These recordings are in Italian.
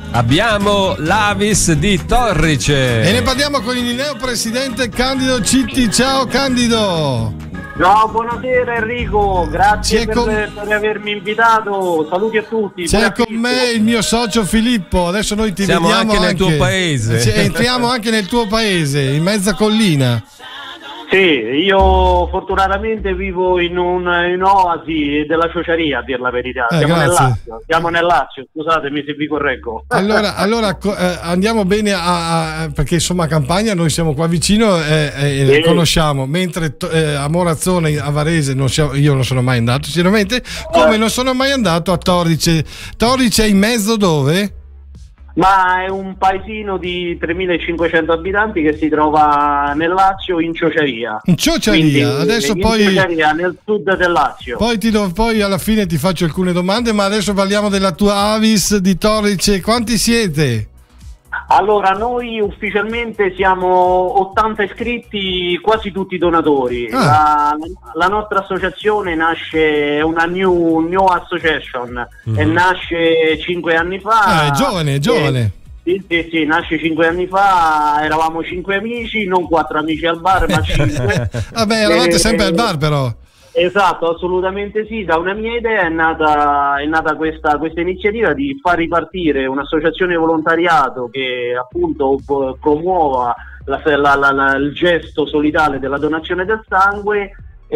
Abbiamo l'Avis di Torrice e ne parliamo con il neopresidente Candido Citti. Ciao Candido. No, buonasera Enrico, grazie per avermi invitato, saluti a tutti. C'è con me il mio socio Filippo, adesso noi ti siamo vediamo anche nel tuo paese. Entriamo anche nel tuo paese, in mezza collina. Sì, io fortunatamente vivo in un'oasi della ciociaria, a dir la verità. Siamo nel Lazio, scusatemi se vi correggo. Allora andiamo bene perché insomma Campania noi siamo qua vicino e conosciamo, mentre a Morazzone, a Varese io non sono mai andato sicuramente, come non sono mai andato a Torrice. Torrice è in mezzo dove? Ma è un paesino di 3.500 abitanti che si trova nel Lazio, in Ciociaria. In Ciociaria, quindi, adesso poi Ciociaria, nel sud del Lazio. Poi alla fine ti faccio alcune domande, ma adesso parliamo della tua Avis di Torrice. Quanti siete? Allora, noi ufficialmente siamo 80 iscritti, quasi tutti donatori. La nostra associazione nasce, è una new association, e nasce 5 anni fa. È giovane. Sì, nasce 5 anni fa, eravamo 5 amici, non 4 amici al bar, ma 5. Vabbè, eravate sempre al bar però. Esatto, assolutamente sì. Da una mia idea è nata questa iniziativa di far ripartire un'associazione volontariato che appunto promuova il gesto solidale della donazione del sangue,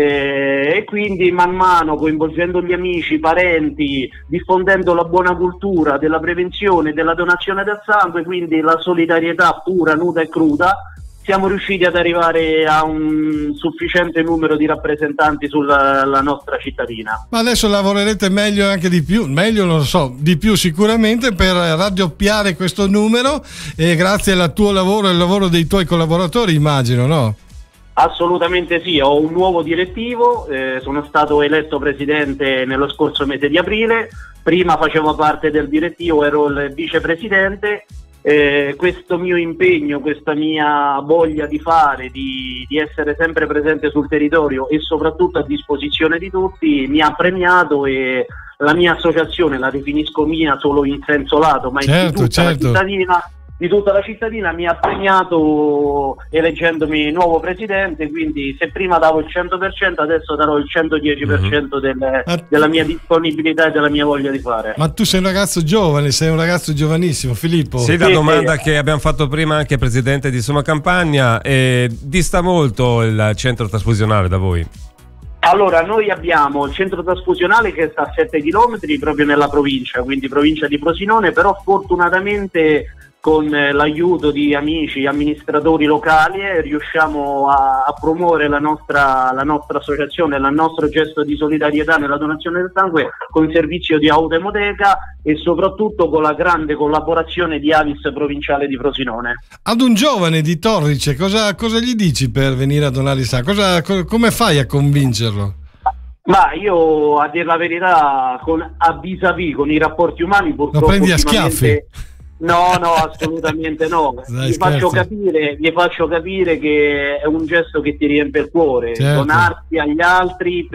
e quindi man mano coinvolgendo gli amici, i parenti, diffondendo la buona cultura della prevenzione della donazione del sangue, quindi la solidarietà pura, nuda e cruda, siamo riusciti ad arrivare a un sufficiente numero di rappresentanti sulla nostra cittadina. Ma adesso lavorerete meglio, anche di più, meglio non lo so, di più sicuramente, per raddoppiare questo numero, e grazie al tuo lavoro e al lavoro dei tuoi collaboratori, immagino, no? Assolutamente sì, ho un nuovo direttivo, sono stato eletto presidente nello scorso mese di aprile, prima facevo parte del direttivo, ero il vicepresidente. Questo mio impegno, questa mia voglia di fare, di essere sempre presente sul territorio e soprattutto a disposizione di tutti, mi ha premiato, e la mia associazione, la definisco mia solo in senso lato, ma di tutta la cittadina, mi ha premiato eleggendomi nuovo presidente. Quindi se prima davo il 100%, adesso darò il 110% della mia disponibilità e della mia voglia di fare. Ma tu sei un ragazzo giovane, sei un ragazzo giovanissimo, Filippo. Sì, la domanda che abbiamo fatto prima anche presidente di Somma Campagna, dista molto il centro trasfusionale da voi? Allora, noi abbiamo il centro trasfusionale che sta a 7 km proprio nella provincia, quindi provincia di Frosinone, però fortunatamente con l'aiuto di amici, amministratori locali, riusciamo a promuovere la nostra associazione, il nostro gesto di solidarietà nella donazione del sangue, con servizio di autoemoteca e soprattutto con la grande collaborazione di Avis provinciale di Frosinone. Ad un giovane di Torrice cosa gli dici per venire a donare il sangue? Come fai a convincerlo? Ma io, a dire la verità, a vis-à-vis con i rapporti umani, purtroppo lo prendi a schiaffi? No, assolutamente no. Gli faccio capire che è un gesto che ti riempie il cuore, certo. Donarti agli altri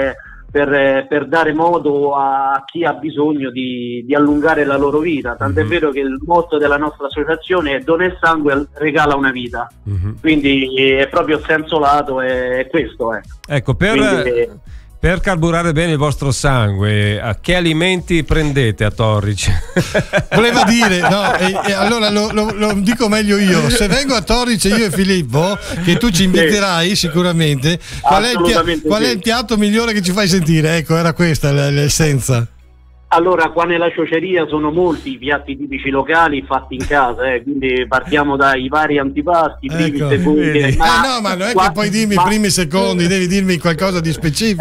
per dare modo a chi ha bisogno di allungare la loro vita. Tant'è vero che il motto della nostra associazione è: dona il sangue, regala una vita. Quindi è proprio il senso lato, è questo. Ecco, per carburare bene il vostro sangue, che alimenti prendete a Torrice? Voleva dire, allora lo dico meglio io. Se vengo a Torrice, io e Filippo, che tu ci inviterai sicuramente, qual è il piatto migliore che ci fai sentire? Ecco, era questa l'essenza. Allora, qua nella ciociaria sono molti i piatti tipici locali fatti in casa, quindi partiamo dai vari antipasti, primi, secondi. Ma non è che puoi dirmi primi, secondi, devi dirmi qualcosa di specifico.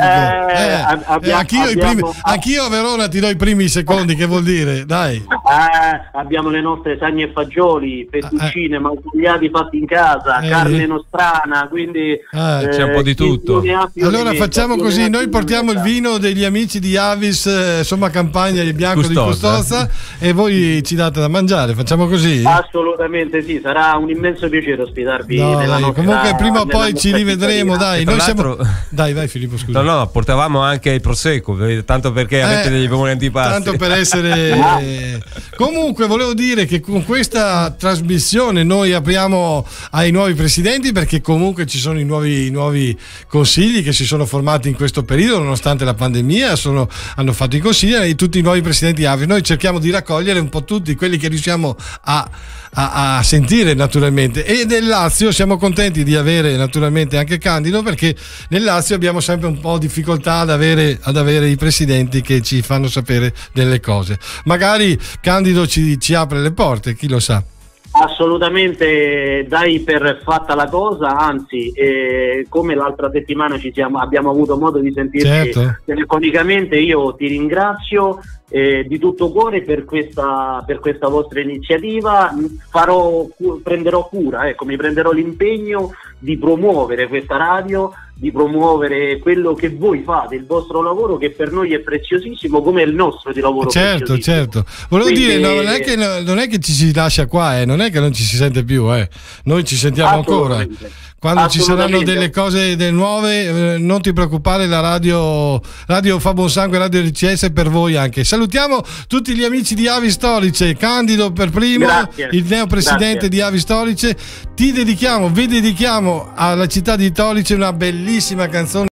Anch'io a Verona ti do i primi, secondi, che vuol dire? Dai. Abbiamo le nostre sagne e fagioli, fettuccine, maltagliati fatti in casa, carne nostrana, quindi c'è un po' di tutto. Allora facciamo così, noi portiamo il vino degli amici di Avis Somma Campagna Campagna il bianco Custoza. di Custoza e voi ci date da mangiare, facciamo così? Assolutamente sì, sarà un immenso piacere ospitarvi No, nella dai, nostra, comunque prima o nella poi ci nostra rivedremo, cittadina. dai, E tra noi siamo... l'altro- Dai, vai Filippo, scusa. No, portavamo anche il prosecco, tanto perché avete degli buoni antipasti. Tanto per essere... Comunque volevo dire che con questa trasmissione noi apriamo ai nuovi presidenti, perché comunque ci sono i nuovi consigli che si sono formati in questo periodo nonostante la pandemia, hanno fatto i consigli e tutti i nuovi presidenti AVI. Noi cerchiamo di raccogliere un po' tutti quelli che riusciamo a sentire naturalmente, e nel Lazio siamo contenti di avere naturalmente anche Candido, perché nel Lazio abbiamo sempre un po' difficoltà ad avere i presidenti che ci fanno sapere delle cose. Magari Candido ci apre le porte, chi lo sa. Assolutamente, dai per fatta la cosa, anzi come l'altra settimana abbiamo avuto modo di sentirci Certo. telefonicamente, io ti ringrazio di tutto cuore per questa vostra iniziativa. Prenderò cura, mi prenderò l'impegno di promuovere questa radio, di promuovere quello che voi fate, il vostro lavoro, che per noi è preziosissimo, come il nostro di lavoro. Certo. Volevo Quindi, dire, non è che ci si lascia qua, non è che non ci si sente più, noi ci sentiamo ancora. Quando ci saranno delle cose nuove, non ti preoccupare, la radio fa buon sangue, Radio RCS per voi anche. Salutiamo tutti gli amici di Avi Stolice, Candido per primo, Grazie. il neopresidente di Avi Stolice. Vi dedichiamo alla città di Tolice una bellissima canzone.